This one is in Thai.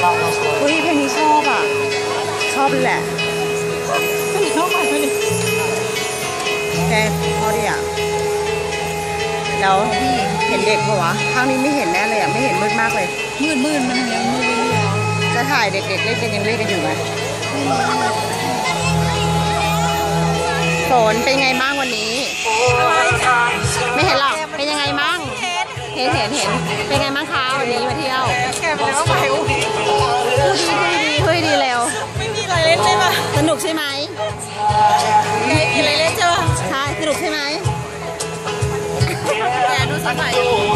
เฮ้ยเพลงนี้ชอบอ่ะชอบเลยแหละชอบไปเลยแกพอดีอ่ะแล้วเห็นเด็กปะวะข้างนี้ไม่เห็นแน่เลยอ่ะไม่เห็นมืดมากเลยมืดมันยังมืดเลยจะถ่ายเด็กๆเล่นกันยังเล่นกันอยู่ไหมฝนเป็นไงบ้างวันนี้ไม่เห็นหรอกเป็นยังไงบ้างเห็นเป็นไงบ้างคะวันนี้มาเที่ยวแกไปแล้วไปพูดดีเร็วไม่มีอะไรเล่นใช่ปะสนุกใช่ไหมมีอะไรเล่นใช่ปะใช่สนุกใช่ไหมแกดูสมัย